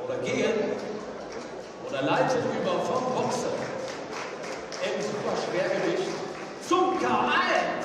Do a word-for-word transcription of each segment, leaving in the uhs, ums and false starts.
oder gehen oder leiten über vom Boxen im Superschwergewicht zum K eins.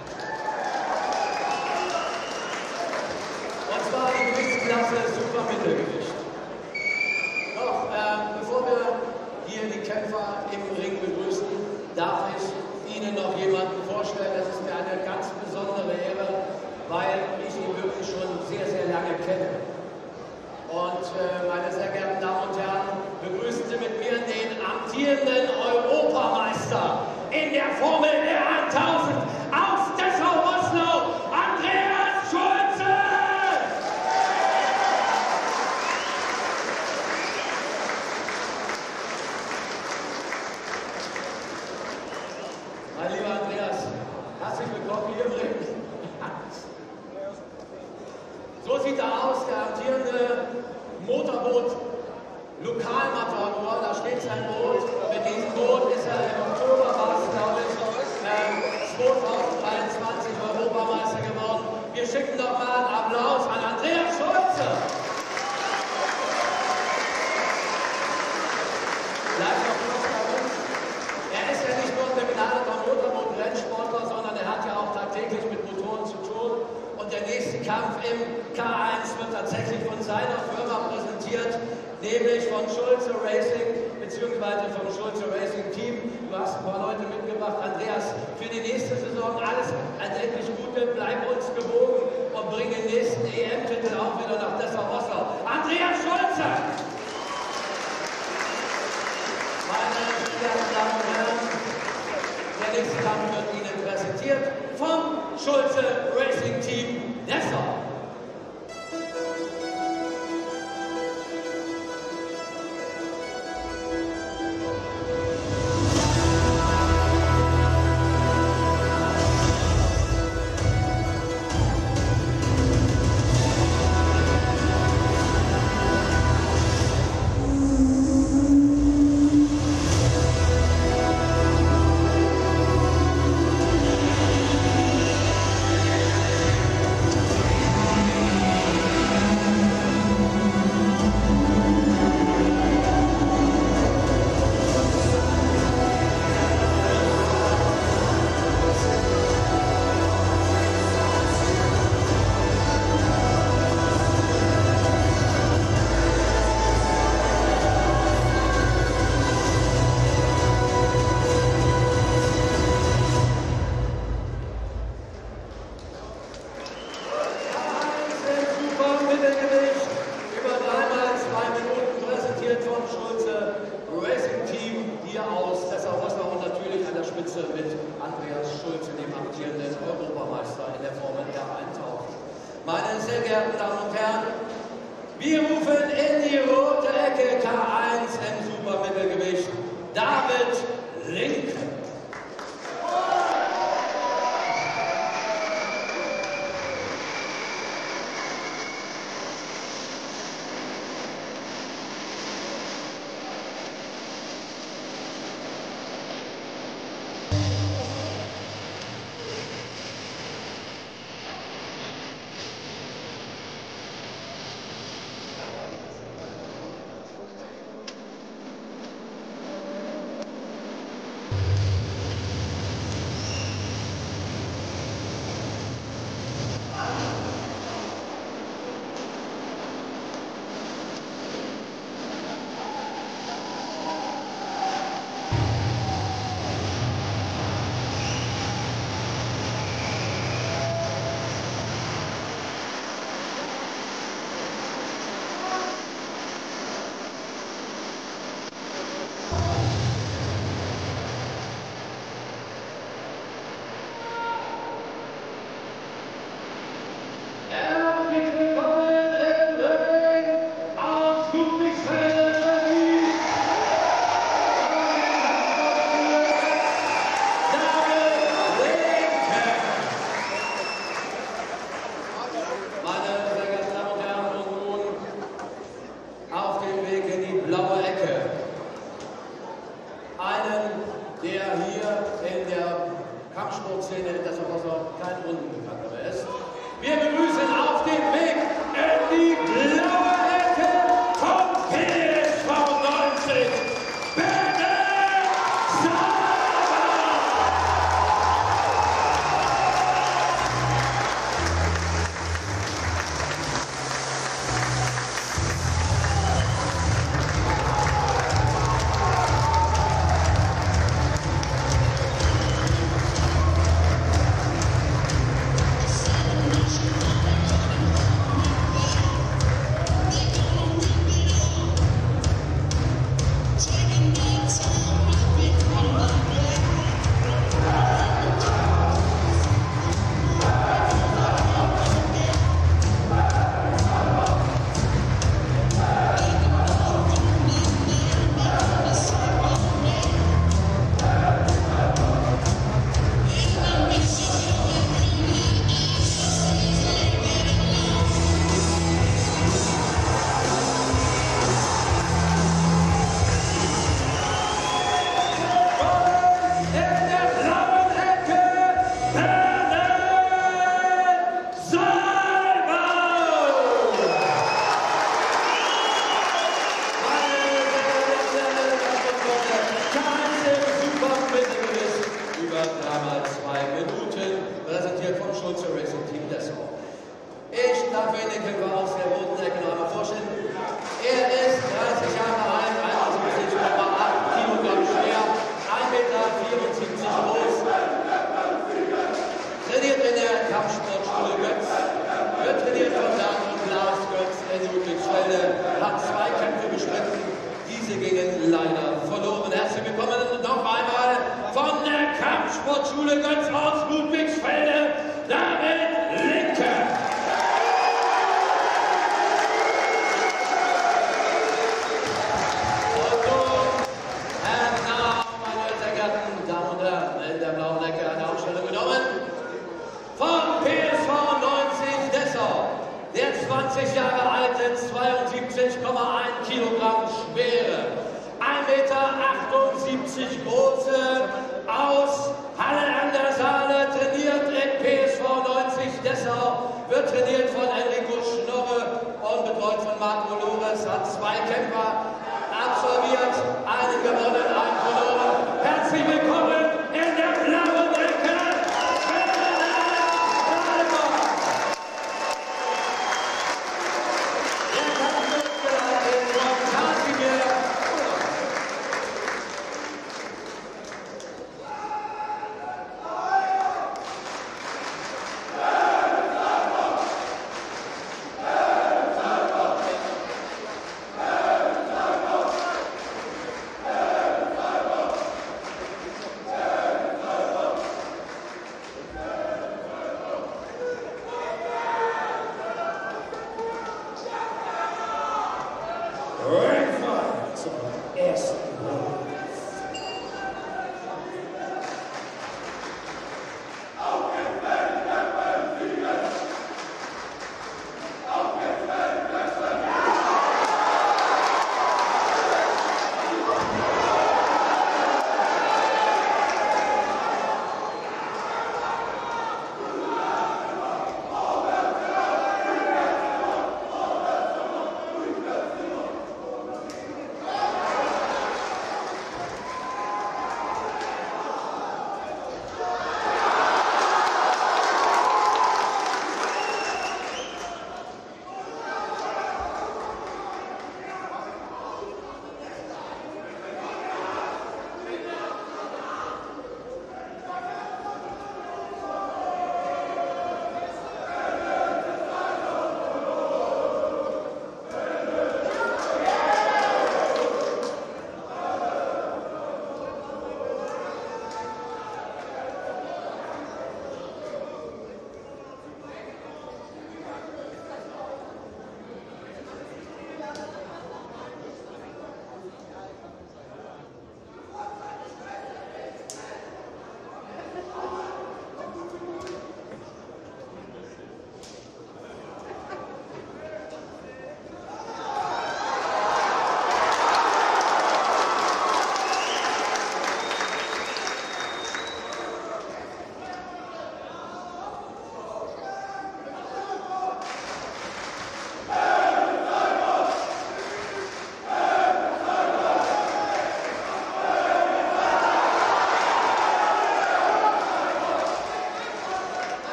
Und zwar die Gewichtsklasse Supermittelgewicht. Doch, äh, bevor wir hier die Kämpfer im Ring begrüßen, darf ich Ihnen noch jemanden vorstellen. Das ist mir eine ganz besondere Ehre, weil ich ihn wirklich schon sehr, sehr lange kenne. Und äh, meine sehr geehrten Damen und Herren, begrüßen Sie mit mir den amtierenden Europameister in der Formel R tausend aus Dessau-Rosslau, Andreas Schulze! Mein lieber Andreas, herzlich willkommen hier im Ring. So sieht er aus, der amtierende Motorboot-Lokalmatador. Da steht sein Boot. Mit diesem Boot ist er im Oktober, war es, glaube ich, ähm, zweitausenddreiundzwanzig Europameister geworden. Wir schicken doch mal einen Applaus an Andreas Schulze. Bleibt noch kurz bei uns. Er ist ja nicht nur ein begnadeter Motorboot-Rennsportler, sondern er hat ja auch tagtäglich mit Motoren zu tun. Und der nächste Kampf im K eins wird tatsächlich von seiner Firma präsentiert, nämlich von Schulze Racing bzw. vom Schulze Racing Team. Du hast ein paar Leute mitgebracht. Andreas, für die nächste Saison alles erdenklich Gute, bleib uns gewogen und bring den nächsten E M-Titel auch wieder nach Dessau-Rosslau. Andreas Schulze! Meine sehr geehrten Damen und Herren, der nächste Kampf wird Ihnen präsentiert vom Schulze Racing Team Dessau. Mit Andreas Schulze, dem amtierenden Europameister in der Formel R tausend. Meine sehr geehrten Damen und Herren, wir rufen in die rote Ecke K eins im Supermittelgewicht David Linke. Kampfsportszene in Dessau-Rosslau kein Unbekannter ist. Wir begrüßen auf dem Weg in die blaue Ecke von bestritten. Diese gingen leider verloren. Herzlich willkommen noch einmal von der Kampfsportschule Götz aus Ludwigsfelde, David Linke. Und nun, Herr Nau, meine sehr geehrten Damen und Herren, in der blauen Ecke eine Ausstellung genommen von P S V neunzig Dessau. Der zwanzig Jahre alte, zweiundsiebzig Komma eins Kilogramm schwere, ein Meter achtundsiebzig große, aus Halle an der Saale, trainiert in P S V neunzig Dessau, wird trainiert von Enrico Schnorre und betreut von Marco Lores, hat zwei Kämpfer absolviert, einen gewonnen, einen verloren. Herzlich willkommen in der blauen Ecke.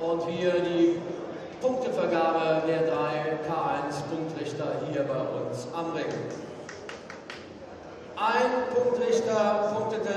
und hier die Punktevergabe der drei K eins Punktrichter hier bei uns am Ring. Ein Punktrichter punktete